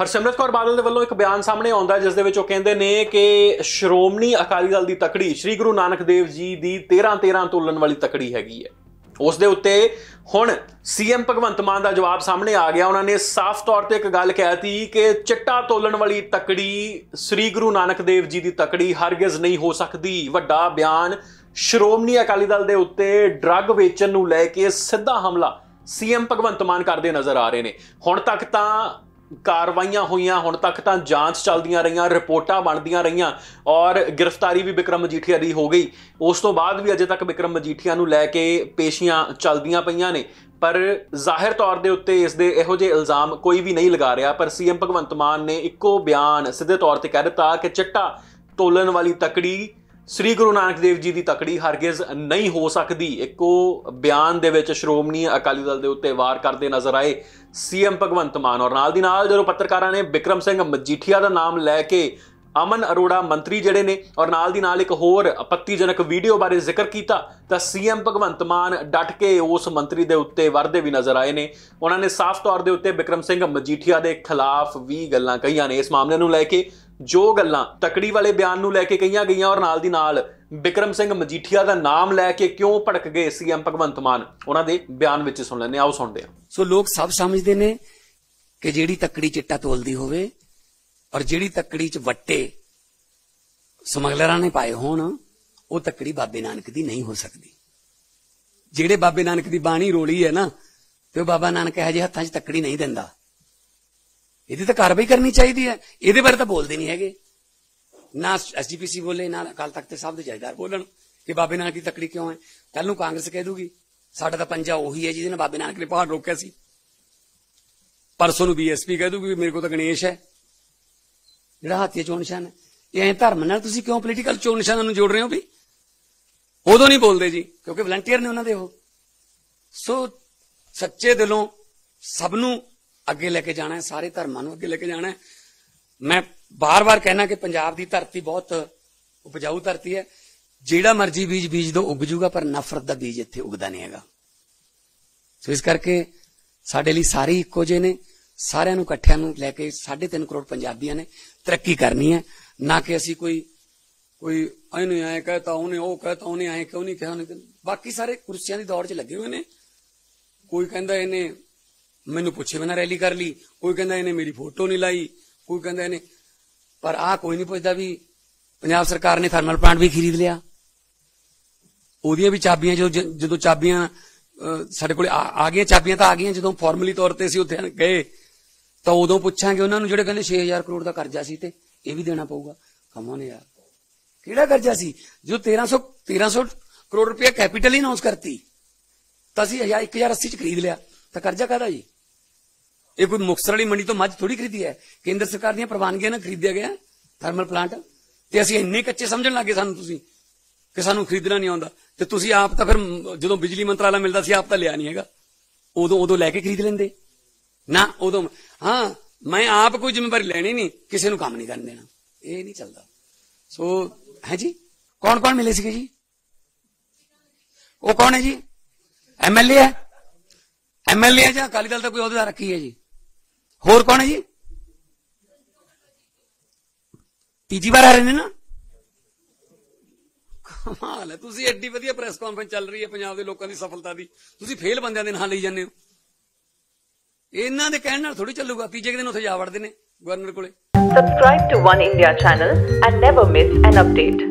ਹਰਸਿਮਰਤ ਕੌਰ ਬਾਦਲ ਦੇ ਵੱਲੋਂ ਇੱਕ ਬਿਆਨ ਸਾਹਮਣੇ ਆਉਂਦਾ ਜਿਸ ਦੇ ਵਿੱਚ ਉਹ ਕਹਿੰਦੇ ਨੇ ਕਿ ਸ਼੍ਰੋਮਣੀ ਅਕਾਲੀ ਦਲ ਦੀ ਤਕੜੀ ਸ੍ਰੀ ਗੁਰੂ ਨਾਨਕ ਦੇਵ ਜੀ ਦੀ 13 ਤੋਲਣ ਵਾਲੀ ਤਕੜੀ ਹੈਗੀ ਹੈ। ਉਸ ਦੇ ਉੱਤੇ ਹੁਣ ਸੀਐਮ ਭਗਵੰਤ ਮਾਨ ਦਾ ਜਵਾਬ ਸਾਹਮਣੇ ਆ ਗਿਆ। ਉਹਨਾਂ ਨੇ ਸਾਫ਼ ਤੌਰ ਤੇ ਇੱਕ ਗੱਲ ਕਹਿਤੀ ਕਿ ਚਿੱਟਾ ਤੋਲਣ ਵਾਲੀ ਤਕੜੀ ਸ੍ਰੀ ਗੁਰੂ ਨਾਨਕ ਦੇਵ ਜੀ ਦੀ ਤਕੜੀ ਹਰਗਿਜ਼ ਨਹੀਂ ਹੋ ਸਕਦੀ। ਵੱਡਾ ਬਿਆਨ ਸ਼੍ਰੋਮਣੀ ਅਕਾਲੀ ਦਲ ਦੇ ਉੱਤੇ ਡਰੱਗ ਵੇਚਣ ਨੂੰ ਲੈ ਕੇ ਸਿੱਧਾ ਹਮਲਾ ਸੀਐਮ ਭਗਵੰਤ ਮਾਨ ਕਰਦੇ ਨਜ਼ਰ ਆ ਰਹੇ ਨੇ। ਹੁਣ ਤੱਕ ਤਾਂ ਕਾਰਵਾਈਆਂ ਹੋਈਆਂ, ਹੁਣ ਤੱਕ ਤਾਂ ਜਾਂਚ ਚੱਲਦੀਆਂ ਰਹੀਆਂ, ਰਿਪੋਰਟਾਂ ਬਣਦੀਆਂ ਰਹੀਆਂ ਔਰ ਗ੍ਰਿਫਤਾਰੀ ਵੀ ਬਿਕਰਮ ਮਜੀਠੀਆ ਦੀ ਹੋ ਗਈ। ਉਸ ਤੋਂ ਬਾਅਦ ਵੀ ਅਜੇ ਤੱਕ ਬਿਕਰਮ ਮਜੀਠੀਆ ਨੂੰ ਲੈ ਕੇ ਪੇਸ਼ੀਆਂ ਚੱਲਦੀਆਂ ਪਈਆਂ ਨੇ, ਪਰ ਜ਼ਾਹਿਰ ਤੌਰ ਦੇ ਉੱਤੇ ਇਸ ਦੇ ਇਹੋ ਜਿਹੇ ਇਲਜ਼ਾਮ ਕੋਈ ਵੀ ਨਹੀਂ ਲਗਾ ਰਿਹਾ। ਪਰ ਸੀਐਮ ਭਗਵੰਤ ਮਾਨ ਨੇ ਇੱਕੋ ਬਿਆਨ ਸਿੱਧੇ ਤੌਰ ਤੇ ਕਹਿ ਦਿੱਤਾ ਕਿ ਚਿੱਟਾ ਤੋਲਣ ਵਾਲੀ ਤਕੜੀ ਸ੍ਰੀ ਗੁਰੂ ਨਾਨਕ ਦੇਵ ਜੀ ਦੀ ਤਕੜੀ ਹਰਗਿਜ਼ ਨਹੀਂ ਹੋ ਸਕਦੀ। ਇੱਕੋ ਬਿਆਨ ਦੇ ਵਿੱਚ ਸ਼੍ਰੋਮਣੀ ਅਕਾਲੀ ਦਲ ਦੇ ਉੱਤੇ ਵਾਰ ਕਰਦੇ ਨਜ਼ਰ ਆਏ ਸੀਐਮ ਭਗਵੰਤ ਮਾਨ। ਔਰ ਨਾਲ ਦੀ ਨਾਲ ਜਦੋਂ ਪੱਤਰਕਾਰਾਂ ਨੇ ਬਿਕਰਮ ਸਿੰਘ ਮਜੀਠੀਆ ਦਾ ਨਾਮ ਲੈ ਕੇ ਅਮਨ ਅਰੋੜਾ ਮੰਤਰੀ ਜਿਹੜੇ ਨੇ ਔਰ ਨਾਲ ਦੀ ਨਾਲ ਇੱਕ ਹੋਰ ਆਪੱਤੀਜਨਕ ਵੀਡੀਓ ਬਾਰੇ ਜ਼ਿਕਰ ਕੀਤਾ ਤਾਂ ਸੀਐਮ ਭਗਵੰਤ ਮਾਨ ਡਟ ਕੇ ਉਸ ਮੰਤਰੀ ਦੇ ਉੱਤੇ ਵਰਦੇ ਵੀ ਨਜ਼ਰ ਆਏ ਨੇ। ਉਹਨਾਂ ਨੇ ਸਾਫ਼ ਤੌਰ ਦੇ ਉੱਤੇ ਬਿਕਰਮ ਸਿੰਘ ਮਜੀਠੀਆ ਦੇ ਖਿਲਾਫ ਵੀ ਗੱਲਾਂ ਕਹੀਆਂ ਨੇ। ਇਸ ਮਾਮਲੇ ਨੂੰ ਲੈ ਕੇ ਜੋ ਗੱਲਾਂ ਤਕੜੀ ਵਾਲੇ ਬਿਆਨ ਨੂੰ ਲੈ ਕੇ ਕਹੀਆਂ ਗਈਆਂ ਔਰ ਨਾਲ ਦੀ ਨਾਲ ਬਿਕਰਮ ਸਿੰਘ ਮਜੀਠੀਆ ਦਾ ਨਾਮ ਲੈ ਕੇ ਕਿਉਂ ਭੜਕ ਗਏ ਸੀਐਮ ਭਗਵੰਤ ਮਾਨ, ਉਹਨਾਂ ਦੇ ਬਿਆਨ ਵਿੱਚ ਸੁਣ ਲੈਂਦੇ, ਆਓ ਸੁਣਦੇ ਹਾਂ। ਸੋ ਲੋਕ ਸਭ ਸਮਝਦੇ ਨੇ ਕਿ ਜਿਹੜੀ ਤਕੜੀ ਚਿੱਟਾ ਤੋਲਦੀ ਹੋਵੇ ਔਰ ਜਿਹੜੀ ਤਕੜੀ 'ਚ ਵੱਟੇ ਸਮਗਲਰਾਂ ਨੇ ਪਾਏ ਹੋਣ ਉਹ ਤਕੜੀ ਬਾਬੇ ਨਾਨਕ ਦੀ ਨਹੀਂ ਹੋ ਸਕਦੀ। ਜਿਹੜੇ ਬਾਬੇ ਨਾਨਕ ਦੀ ਬਾਣੀ ਰੋਲੀ ਹੈ ਨਾ ਤੇ ਉਹ ਬਾਬਾ ਨਾਨਕ ਇਹੋ ਜਿਹੇ ਹੱਥਾਂ 'ਚ ਤਕੜੀ ਨਹੀਂ ਦਿੰਦਾ। ਇਹਦੀ ਤਾਂ ਕਾਰਵਾਈ ਕਰਨੀ ਚਾਹੀਦੀ ਹੈ। ਇਹਦੇ ਬਾਰੇ ਤਾਂ ਬੋਲਦੇ ਨਹੀਂ ਹੈਗੇ, ਨਾ ਐਸਜੀਪੀਸੀ ਬੋਲੇ ਨਾ ਅਕਾਲ ਤਖਤ ਸਾਹਿਬ ਦੇ ਜਥੇਦਾਰ ਬੋਲਣ ਕਿ ਬਾਬੇ ਨਾਨਕ ਦੀ ਤਕੜੀ ਕਿਉਂ ਹੈ। ਕੱਲ ਨੂੰ ਕਾਂਗਰਸ ਕਹਿ ਦੂਗੀ ਸਾਡਾ ਤਾਂ ਪੰਜਾ ਉਹੀ ਹੈ ਜਿਹਦੇ ਨਾਲ ਬਾਬੇ ਨਾਨਕ ਨੇ ਪਹਾੜ ਰੋਕਿਆ ਸੀ। ਪਰਸੋਂ ਨੂੰ ਬੀਐਸਪੀ ਕਹਿ ਦੂਗੀ ਮੇਰੇ ਕੋਲ ਤਾਂ ਗਣੇਸ਼ ਹੈ ਜਿਹੜਾ ਹਾਥੀ ਚੋਣ ਨਿਸ਼ਾਨ ਹੈ। ਇਹ ਐਂ ਧਰਮ ਨਾਲ ਤੁਸੀਂ ਕਿਉਂ ਪੋਲੀਟੀਕਲ ਚੋਣ ਨਿਸ਼ਾਨਾਂ ਨੂੰ ਜੋੜ ਰਹੇ ਹੋ ਵੀ? ਉਦੋਂ ਨਹੀਂ ਬੋਲਦੇ ਜੀ ਕਿਉਂਕਿ ਵਲੰਟੀਅਰ ਨੇ ਉਹਨਾਂ ਦੇ ਉਹ। ਸੋ ਸੱਚੇ ਦਿਲੋਂ ਸਭ ਨੂੰ ਅੱਗੇ ਲੈ ਕੇ ਜਾਣਾ ਹੈ, ਸਾਰੇ ਧਰਮਾਂ ਨੂੰ ਅੱਗੇ ਲੈ ਕੇ ਜਾਣਾ ਹੈ। ਮੈਂ ਬਾਰ-ਬਾਰ ਕਹਿਣਾ ਕਿ ਪੰਜਾਬ ਦੀ ਧਰਤੀ ਬਹੁਤ ਉਪਜਾਊ ਧਰਤੀ ਹੈ। ਜਿਹੜਾ ਮਰਜੀ ਬੀਜ ਬੀਜ ਦੋ ਉੱਗ ਜੂਗਾ, ਪਰ ਨਫ਼ਰਤ ਦਾ ਬੀਜ ਇੱਥੇ ਉੱਗਦਾ ਨਹੀਂ ਹੈਗਾ। ਸੋ ਇਸ ਕਰਕੇ ਸਾਡੇ ਲਈ ਸਾਰੇ ਇੱਕੋ ਜਿਹੇ ਨੇ। ਸਾਰਿਆਂ ਨੂੰ ਇਕੱਠਿਆਂ ਨੂੰ ਲੈ ਕੇ 3.5 ਕਰੋੜ ਪੰਜਾਬੀਆਂ ਨੇ ਤਰੱਕੀ ਕਰਨੀ ਹੈ, ਨਾ ਕਿ ਅਸੀਂ ਕੋਈ ਇਹਨੇ ਐਂ ਕਹਿਤਾ ਉਹਨੇ ਉਹ ਕਹਿਤਾ ਉਹਨੇ ਐਂ ਕਿਉਂ ਨਹੀਂ ਕਿਹਾ। ਬਾਕੀ ਸਾਰੇ ਕੁਰਸੀਆਂ ਦੀ ਦੌੜ 'ਚ ਲੱਗੇ ਹੋਏ ਨੇ। ਕੋਈ ਕਹਿੰਦਾ ਇਹਨੇ ਮੈਨੂੰ ਪੁੱਛੇ ਬਿਨਾਂ ਰੈਲੀ ਕਰ ਲਈ, ਕੋਈ ਕਹਿੰਦਾ ਇਹਨੇ ਮੇਰੀ ਫੋਟੋ ਨਹੀਂ ਲਾਈ, ਕੋਈ ਕਹਿੰਦਾ ਇਹਨੇ, ਪਰ ਆਹ ਕੋਈ ਨਹੀਂ ਪੁੱਛਦਾ ਵੀ ਪੰਜਾਬ ਸਰਕਾਰ ਨੇ ਥਰਮਲ ਪਲਾਂਟ ਵੀ ਖਰੀਦ ਲਿਆ। ਉਹਦੀਆਂ ਵੀ ਚਾਬੀਆਂ ਜਦੋਂ ਚਾਬੀਆਂ ਸਾਡੇ ਕੋਲ ਆ ਗਈਆਂ, ਚਾਬੀਆਂ ਤਾਂ ਆ ਗਈਆਂ, ਜਦੋਂ ਫਾਰਮਲੀ ਤੌਰ ਤੇ ਅਸੀਂ ਉੱਥੇ ਗਏ ਤਾਂ ਉਦੋਂ ਪੁੱਛਾਂਗੇ ਉਹਨਾਂ ਨੂੰ ਜਿਹੜੇ ਕਹਿੰਦੇ 6000 ਕਰੋੜ ਦਾ ਕਰਜ਼ਾ ਸੀ ਤੇ ਇਹ ਵੀ ਦੇਣਾ ਪਊਗਾ। ਕਮੋਨ ਯਾਰ, ਕਿਹੜਾ ਕਰਜ਼ਾ ਸੀ? ਜੋ 1300 ਕਰੋੜ ਰੁਪਇਆ ਕੈਪੀਟਲ ਹੀ ਅਨਾਉਂਸ ਕਰਤੀ ਤਾਂ ਅਸੀਂ 1080 ਚ ਖਰੀਦ ਲਿਆ ਤਾਂ ਕਰਜ਼ਾ ਕਾਹਦਾ ਜੀ? ਇਹ ਕੋਈ ਮੁਕਤਸਰ ਵਾਲੀ ਮੰਡੀ ਤੋਂ ਮੱਝ ਥੋੜੀ ਖਰੀਦੀ ਹੈ, ਕੇਂਦਰ ਸਰਕਾਰ ਦੀਆਂ ਪ੍ਰਵਾਨਗੀਆਂ ਨਾਲ ਖਰੀਦਿਆ ਗਿਆ ਥਰਮਲ ਪਲਾਂਟ। ਤੇ ਅਸੀਂ ਇੰਨੇ ਕੱਚੇ ਸਮਝਣ ਲੱਗੇ ਸਾਨੂੰ ਤੁਸੀਂ ਕਿ ਸਾਨੂੰ ਖਰੀਦਣਾ ਨਹੀਂ ਆਉਂਦਾ। ਤੇ ਤੁਸੀਂ ਆਪ ਤਾਂ ਫਿਰ ਜਦੋਂ ਬਿਜਲੀ ਮੰਤਰਾਲਾ ਮਿਲਦਾ ਸੀ ਆਪ ਤਾਂ ਲਿਆ ਨਹੀਂ ਹੈਗਾ, ਉਦੋਂ ਲੈ ਕੇ ਖਰੀਦ ਲੈਂਦੇ ਨਾ। ਉਦੋਂ ਹਾਂ ਮੈਂ ਆਪ ਕੋਈ ਜ਼ਿੰਮੇਵਾਰੀ ਲੈਣੀ ਨਹੀਂ, ਕਿਸੇ ਨੂੰ ਕੰਮ ਨਹੀਂ ਕਰਨ ਦੇਣਾ, ਇਹ ਨਹੀਂ ਚੱਲਦਾ। ਸੋ ਹੈ ਜੀ, ਕੌਣ ਮਿਲੇ ਸੀਗੇ ਜੀ? ਉਹ ਕੌਣ ਹੈ ਜੀ? ਐਮਐਲਏ ਹੈ? ਐਮਐਲਏ ਹੈ ਜਾਂ ਅਕਾਲੀ ਦਲ ਦਾ ਕੋਈ ਅਹੁਦੇਦਾਰ ਰੱਖੀ ਹੈ ਜੀ? ਹੋਰ ਕੌਣ ਹੈ ਜੀ? ਤੀਜੀ ਵਾਰ ਆ ਰਹੇ ਨੇ ਨਾ। ਕਮਾਲ ਹੈ, ਤੁਸੀਂ ਐਡੀ ਵਧੀਆ ਪ੍ਰੈਸ ਕਾਨਫਰੰਸ ਚੱਲ ਰਹੀ ਹੈ ਪੰਜਾਬ ਦੇ ਲੋਕਾਂ ਦੀ ਸਫਲਤਾ ਦੀ, ਤੁਸੀਂ ਫੇਲ ਬੰਦਿਆਂ ਦੇ ਨਾਂ ਲਈ ਜਾਂਦੇ ਹੋ। ਇਹਨਾਂ ਦੇ ਕਹਿਣ ਨਾਲ ਥੋੜੀ ਚੱਲੂਗਾ। ਤੀਜੇ ਦਿਨ ਉੱਥੇ ਜਾ ਵੜਦੇ ਨੇ ਗਵਰਨਰ ਕੋਲੇ। Subscribe to One India channel and never miss an update.